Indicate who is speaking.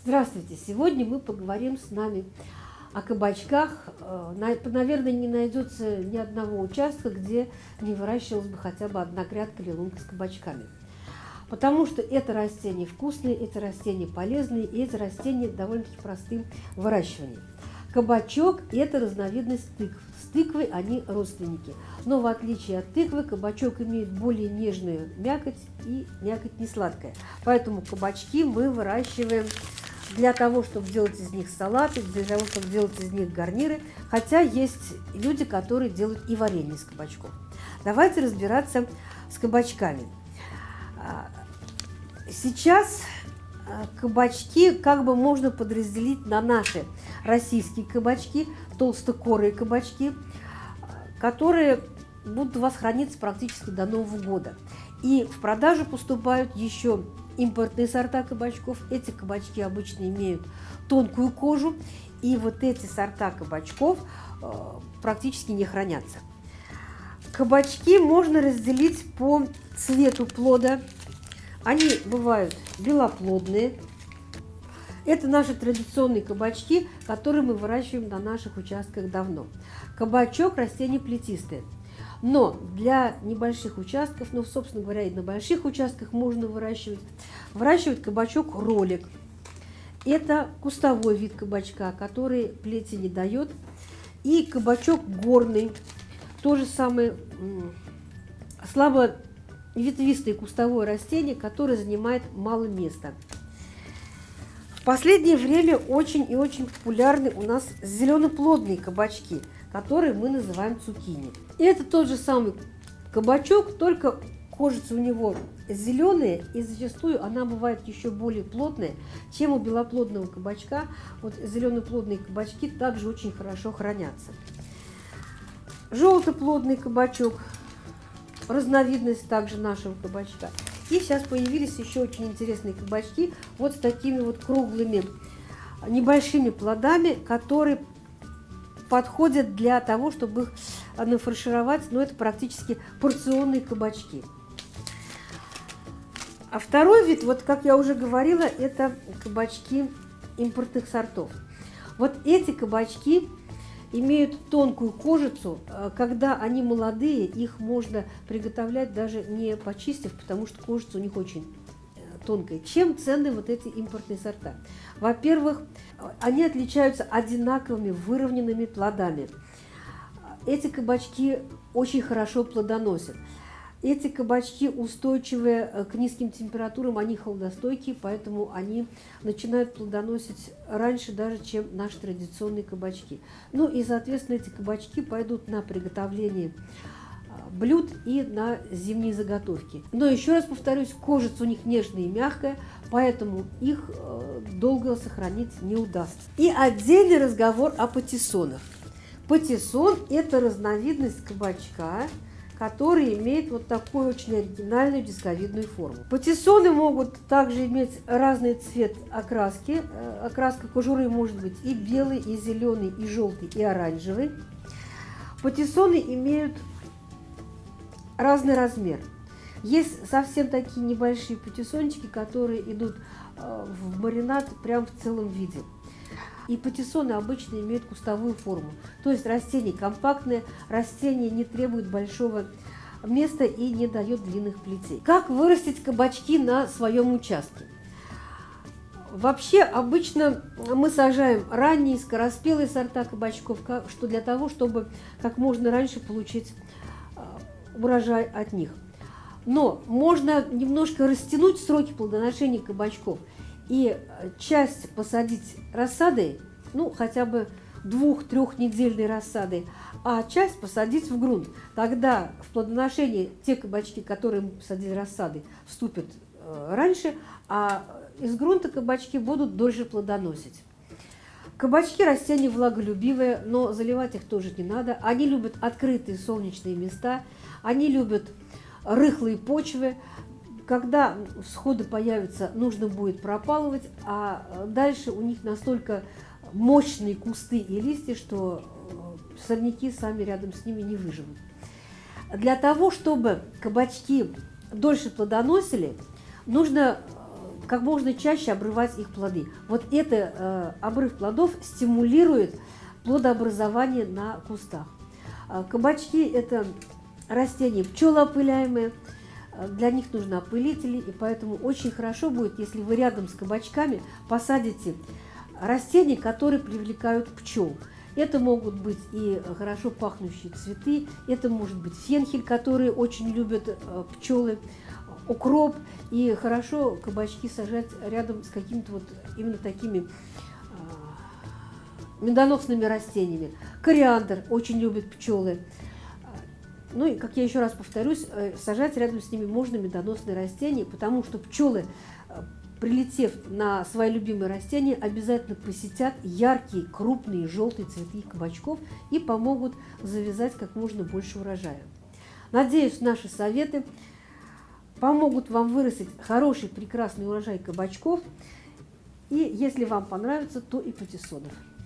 Speaker 1: Здравствуйте! Сегодня мы поговорим с вами о кабачках. Наверное, не найдется ни одного участка, где не выращивалась бы хотя бы одна грядка или лунка с кабачками. Потому что это растения вкусные, это растения полезные, и это растения довольно-таки простым в выращивании. Кабачок – это разновидность тыкв. С тыквой они родственники. Но в отличие от тыквы, кабачок имеет более нежную мякоть, и мякоть не сладкая. Поэтому кабачки мы выращиваем для того, чтобы делать из них салаты, для того, чтобы делать из них гарниры. Хотя есть люди, которые делают и варенье из кабачков. Давайте разбираться с кабачками. Сейчас кабачки как бы можно подразделить на наши российские кабачки, толстокорые кабачки, которые будут у вас храниться практически до Нового года. И в продажу поступают еще импортные сорта кабачков. Эти кабачки обычно имеют тонкую кожу, и вот эти сорта кабачков практически не хранятся. Кабачки можно разделить по цвету плода. Они бывают белоплодные. Это наши традиционные кабачки, которые мы выращиваем на наших участках давно. Кабачок – растение плетистое. Но для небольших участков, ну, собственно говоря, и на больших участках можно выращивать кабачок-ролик. Это кустовой вид кабачка, который плети не дает. И кабачок горный, то же самое слабо ветвистое кустовое растение, которое занимает мало места. В последнее время очень и очень популярны у нас зеленоплодные кабачки, которые мы называем цукини. И это тот же самый кабачок, только кожица у него зеленая, и зачастую она бывает еще более плотная, чем у белоплодного кабачка. Вот зеленоплодные кабачки также очень хорошо хранятся. Желтоплодный кабачок – разновидность также нашего кабачка. И сейчас появились еще очень интересные кабачки вот с такими вот круглыми небольшими плодами, которые подходят для того, чтобы их нафаршировать, но это практически порционные кабачки. А второй вид, вот как я уже говорила, это кабачки импортных сортов. Вот эти кабачки имеют тонкую кожицу. Когда они молодые, их можно приготовлять даже не почистив, потому что кожица у них очень тонкая. Чем ценны вот эти импортные сорта? Во-первых, они отличаются одинаковыми выровненными плодами. Эти кабачки очень хорошо плодоносят. Эти кабачки устойчивые к низким температурам, они холодостойкие, поэтому они начинают плодоносить раньше даже, чем наши традиционные кабачки. Ну и, соответственно, эти кабачки пойдут на приготовление блюд и на зимние заготовки. Но еще раз повторюсь, кожица у них нежная и мягкая, поэтому их долго сохранить не удастся. И отдельный разговор о патиссонах. Патиссон – это разновидность кабачка, который имеет вот такую очень оригинальную дисковидную форму. Патиссоны могут также иметь разный цвет окраски. Окраска кожуры может быть и белый, и зеленый, и желтый, и оранжевый. Патиссоны имеют разный размер. Есть совсем такие небольшие патиссончики, которые идут в маринад прям в целом виде. И патиссоны обычно имеют кустовую форму. То есть растение компактное, растение не требует большого места и не дает длинных плетей. Как вырастить кабачки на своем участке? Вообще, обычно мы сажаем ранние скороспелые сорта кабачков, что для того, чтобы как можно раньше получить урожай от них. Но можно немножко растянуть сроки плодоношения кабачков и часть посадить рассадой, ну, хотя бы 2-3-недельной рассадой, а часть посадить в грунт. Тогда в плодоношение те кабачки, которые мы посадили рассадой, вступят раньше, а из грунта кабачки будут дольше плодоносить. Кабачки – растения влаголюбивые, но заливать их тоже не надо. Они любят открытые солнечные места, они любят рыхлые почвы. Когда всходы появятся, нужно будет пропалывать, а дальше у них настолько мощные кусты и листья, что сорняки сами рядом с ними не выживут. Для того, чтобы кабачки дольше плодоносили, нужно как можно чаще обрывать их плоды. Вот это обрыв плодов стимулирует плодообразование на кустах. Кабачки – это растения пчелоопыляемые, для них нужны опылители, и поэтому очень хорошо будет, если вы рядом с кабачками посадите растения, которые привлекают пчел. Это могут быть и хорошо пахнущие цветы, это может быть фенхель, который очень любят пчелы, укроп, и хорошо кабачки сажать рядом с какими-то вот именно такими медоносными растениями. Кориандр очень любят пчелы. Ну и, как я еще раз повторюсь, сажать рядом с ними можно медоносные растения, потому что пчелы, прилетев на свои любимые растения, обязательно посетят яркие, крупные, желтые цветы кабачков и помогут завязать как можно больше урожая. Надеюсь, наши советы помогут вам вырастить хороший, прекрасный урожай кабачков. И если вам понравится, то и патиссонов.